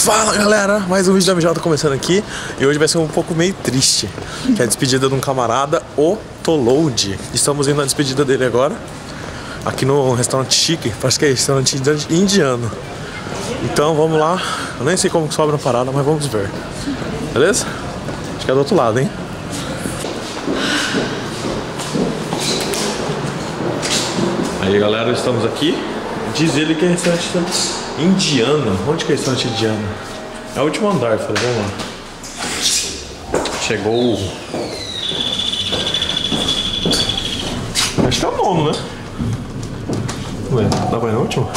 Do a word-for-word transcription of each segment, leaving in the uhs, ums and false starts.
Fala galera, mais um vídeo da M J tá começando aqui. E hoje vai ser um pouco meio triste, que é a despedida de um camarada, o Toload. Estamos indo na despedida dele agora, aqui no restaurante chique, parece que é restaurante indiano. Então vamos lá, eu nem sei como que sobra a parada, mas vamos ver. Beleza? Acho que é do outro lado, hein? Aí galera, estamos aqui. Diz ele que é restaurante indiano. Onde que é restaurante indiano? É o último andar, eu falei, vamos lá. Chegou. Acho que é o nono, né? Ué, tá bem no último?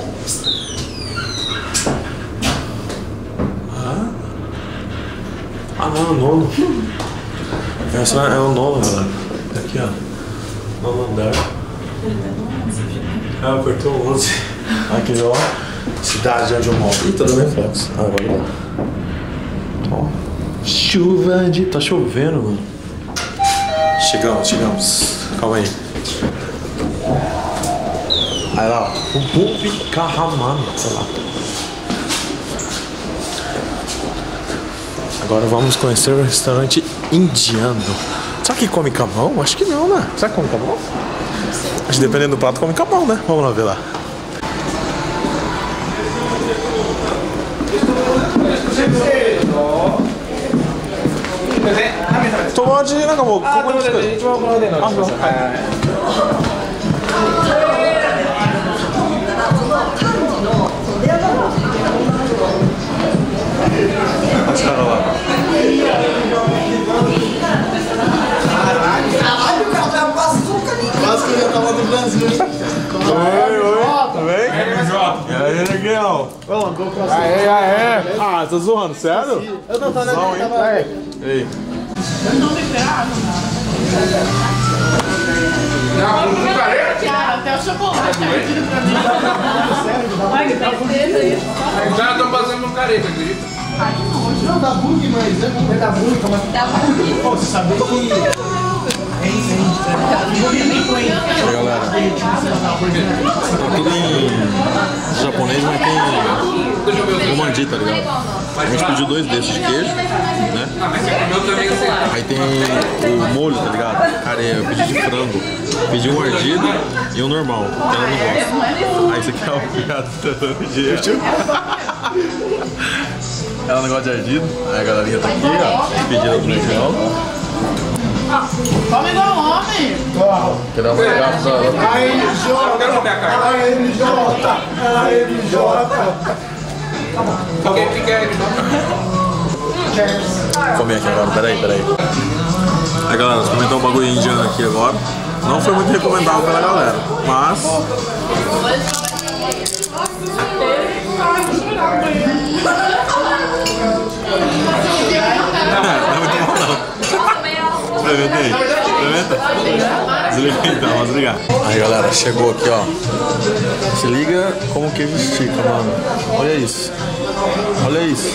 Ah, ah não, é o nono. Essa é o nono, galera. Aqui, ó. Nono andar. Ah, apertou o onze. Aqui, ó. Cidade onde eu moro. Ih, tá dando reflexo. Ah, agora dá. Ó. Chuva de... Tá chovendo, mano. Chegamos, chegamos. Calma aí. Aí lá, ó. O Bubi Kahraman, sei lá. Agora vamos conhecer o restaurante indiano. Será que come com a mão? Acho que não, né? Será que come com a mão? Acho que dependendo do prato come com a mão, né? Vamos lá ver lá. Toloadなんかもうここに来てる。一番この辺の。あ、そう。はい。あちら側。Quase que eu já tava do Brasil. Oi, oi, tudo bem? E aí, Neguinho? Aê, aê. Ah, tá zoando, sério? Eu não tô na minha. Ei. Eu não me esperava. Não, não careta? Até o chocolate tá pedindo pra mim. Ai, que tristeza isso. Os caras estão passando um careta, acredita? Ai, que nojo. Não, dá bug, mas é bug. Dá bug, como é que dá bug? Pô, você sabia que... E aí, galera, tá tudo em japonês, mas tem o mandi, tá ligado? A gente pediu dois desses de queijo, né? Aí tem o molho, tá ligado? Cara, eu pedi de frango. Pedi um ardido e um normal, que ela não gosta. Aí esse aqui é o obrigado, pedi. Ela não gosta de ardido. Aí a galerinha tá aqui, ó, pedindo do legal. Come igual homem! Quer dar uma olhada pra ela? A N J! Eu quero comer a carne! A N J! A N J! Alguém que quer? Vou comer aqui agora, peraí, peraí. Aí galera, vou comentar um bagulho indiano aqui agora. Não foi muito recomendável pela galera, mas... Não é muito bom não. Experimenta aí, experimenta. Desliga então, vamos desligar. Aí galera, chegou aqui ó. Se liga como o queijo estica, mano. Olha isso. Olha isso.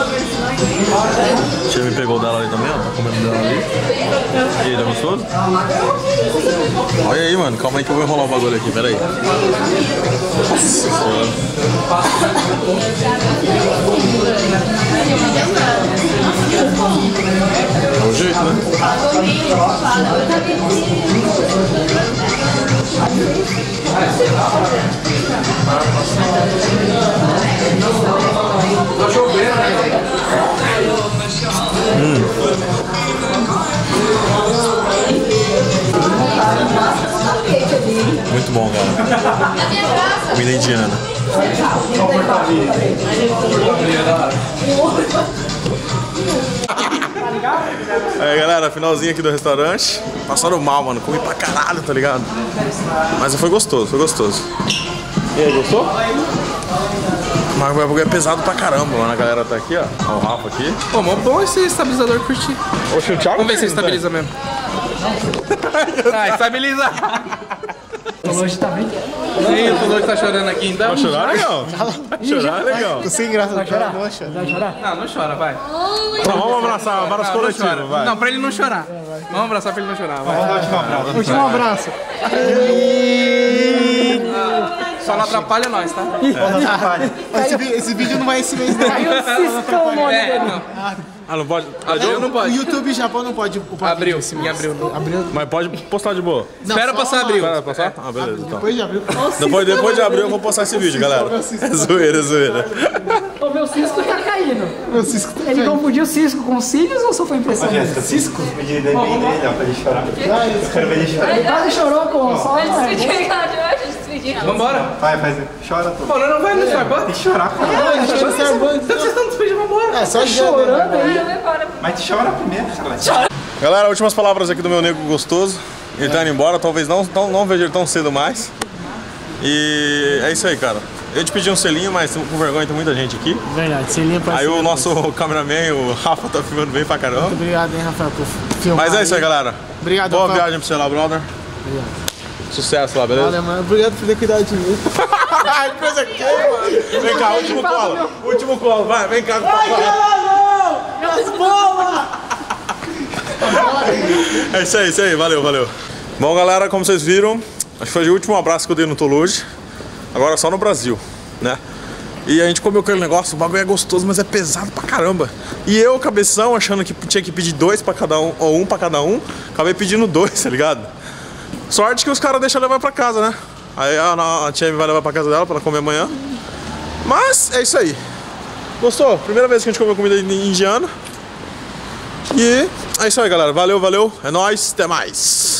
A tia me pegou dela ali também, ó. Tá comendo dela ali. E aí, tá gostoso? Olha aí, mano. Calma aí que eu vou enrolar o bagulho aqui, pera aí. Nossa senhora. É o jeito, né? Tá chovendo, né? Hum. Muito bom, cara. Comida indiana. Aí galera, finalzinho aqui do restaurante. Passaram mal, mano. Comi pra caralho, tá ligado? Mas foi gostoso, foi gostoso. E aí, gostou? Mas o bagulho é pesado pra caramba, mano. A galera tá aqui, ó. Ó o Rafa aqui. Pô, mó bom esse estabilizador curtir. Oxe, o Thiago. Vamos ver se ele estabiliza mesmo. Ah, estabiliza. O Toload tá bem. Sim, o Toload tá chorando aqui então. Vai chorar, legal? Vai chorar, legal? Tô sem graça, vai chorar? Vai chorar? Não, não chora, vai. Então vamos abraçar, abraço coletivo, vai. Não, pra ele não chorar. Vamos abraçar pra ele não chorar, vai. Último abraço. Só não atrapalha nós, tá? Esse, vi- esse vídeo não vai esse mês, não. Caiu o ciscão, mano. É, não. Ah, não pode? Eu não O pode. YouTube Japão não pode upar Abriu, vídeo esse em mês. abril. Abriu. Mas pode postar de boa. Não, Espera só passar uma- abril. Espera passar? Ah, beleza, então. Depois de abril. Depois, depois de abrir eu vou postar esse vídeo, galera. É zoeira, é zoeira. O meu cisco tá caindo. Meu cisco tá Ele confundiu cisco com cílios ou só foi impressão dele? cisco? Pedir dele bem dele, ó, pra ele chorar. Eu quero ver ele chorar. Ele quase chorou com o sol, né? Vambora. Vai, faz. Chora, pô. Mano, não vai no Starbucks? Tem que chorar, cara. Ah, deixa eu ser banho. Vocês estão despedindo, vambora. É, só Chorando aí. Mas chora primeiro, cara. Galera, últimas palavras aqui do meu nego gostoso. Ele tá indo embora, talvez não, não, não veja ele tão cedo mais. E é isso aí, cara. Eu te pedi um selinho, mas com vergonha tem muita gente aqui. Verdade, selinho pra Aí o nosso cameraman, o Rafa, tá filmando bem pra caramba. Obrigado, hein, Rafael, por filmar. Mas é isso aí, galera. Obrigado, Boa Rafael. viagem pra você lá, brother. Sucesso lá, beleza? Valeu, mano. Obrigado por ter cuidado de mim. Ai, coisa aqui, mano. Vem cá, último colo. Último colo, vai, vem cá. É isso aí, isso aí, valeu, valeu. Bom, galera, como vocês viram, acho que foi o último abraço que eu dei no Toluge. Agora só no Brasil, né? E a gente comeu aquele negócio, o bagulho é gostoso, mas é pesado pra caramba. E eu, cabeção, achando que tinha que pedir dois pra cada um, ou um pra cada um, acabei pedindo dois, tá ligado? Sorte que os caras deixam levar pra casa, né? Aí a, a tia vai levar pra casa dela pra ela comer amanhã. Mas é isso aí. Gostou? Primeira vez que a gente comeu comida indiana. E é isso aí, galera. Valeu, valeu. É nóis. Até mais.